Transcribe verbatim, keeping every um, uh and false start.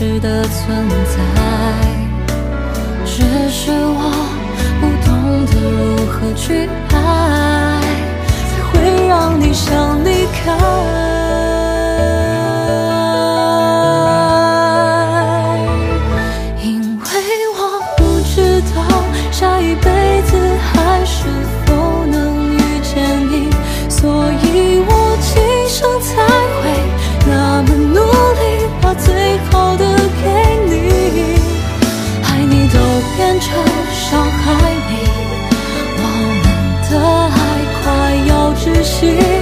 实的存在，只是我不懂得如何去爱，才会让你想离开。因为我不知道下一辈子还是否能遇见你，所以我今生才会那么努力，把最好的给你。爱你都变成伤害你，我们的爱快要窒息。